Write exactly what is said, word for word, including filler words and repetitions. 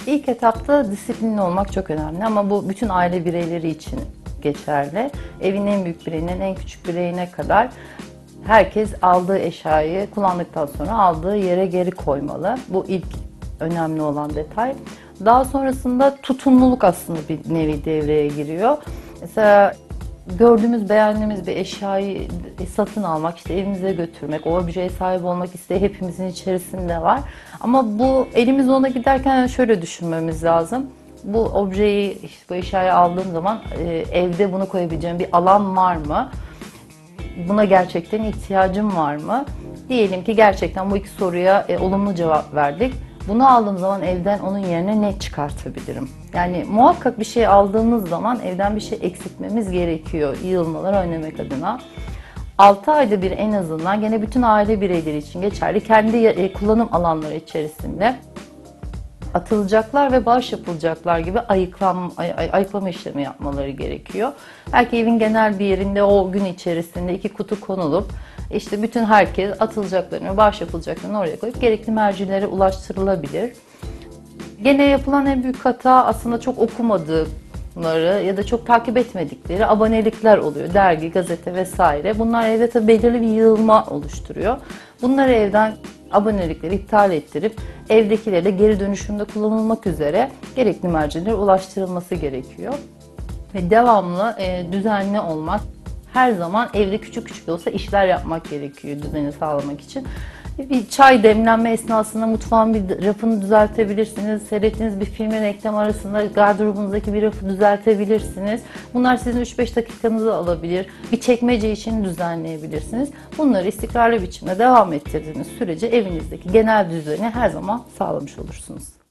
İlk etapta disiplinli olmak çok önemli ama bu bütün aile bireyleri için geçerli. Evin en büyük bireyinden en küçük bireyine kadar herkes aldığı eşyayı kullandıktan sonra aldığı yere geri koymalı. Bu ilk önemli olan detay. Daha sonrasında tutumluluk aslında bir nevi devreye giriyor. Mesela gördüğümüz, beğendiğimiz bir eşyayı satın almak, işte evimize götürmek, o objeye sahip olmak isteği hepimizin içerisinde var. Ama bu elimiz ona giderken şöyle düşünmemiz lazım. Bu objeyi, işte bu eşyayı aldığım zaman e, evde bunu koyabileceğim bir alan var mı? Buna gerçekten ihtiyacım var mı? Diyelim ki gerçekten bu iki soruya e, olumlu cevap verdik. Bunu aldığım zaman evden onun yerine ne çıkartabilirim? Yani muhakkak bir şey aldığımız zaman evden bir şey eksiltmemiz gerekiyor yığılmaları önlemek adına. altı ayda bir en azından gene bütün aile bireyleri için geçerli kendi kullanım alanları içerisinde atılacaklar ve bağış yapılacaklar gibi ayıklam, ay, ay, ayıklama işlemi yapmaları gerekiyor. Belki evin genel bir yerinde o gün içerisinde iki kutu konulup işte bütün herkes atılacaklarını, bağış yapılacaklarını oraya koyup gerekli mercilere ulaştırılabilir. Gene yapılan en büyük hata aslında çok okumadıkları ya da çok takip etmedikleri abonelikler oluyor. Dergi, gazete vesaire. Bunlar evde tabii belirli bir yığılma oluşturuyor. Bunları evden abonelikleri iptal ettirip evdekileri de geri dönüşümde kullanılmak üzere gerekli mercilere ulaştırılması gerekiyor. Ve devamlı, e, düzenli olmak, her zaman evde küçük küçük de olsa işler yapmak gerekiyor düzeni sağlamak için. Bir çay demlenme esnasında mutfağın bir rafını düzeltebilirsiniz. Seyrettiğiniz bir filmin reklam arasında gardırobunuzdaki bir rafı düzeltebilirsiniz. Bunlar sizin üç beş dakikanızı alabilir. Bir çekmece için düzenleyebilirsiniz. Bunları istikrarlı biçimde devam ettirdiğiniz sürece evinizdeki genel düzeni her zaman sağlamış olursunuz.